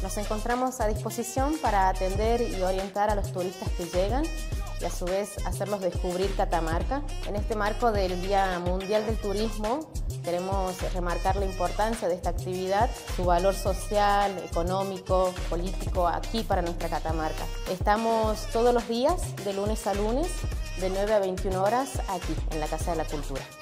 Nos encontramos a disposición para atender y orientar a los turistas que llegan y a su vez hacerlos descubrir Catamarca. En este marco del Día Mundial del Turismo queremos remarcar la importancia de esta actividad, su valor social, económico, político aquí para nuestra Catamarca. Estamos todos los días, de lunes a lunes, de 9 a 21 horas, aquí en la Casa de la Cultura.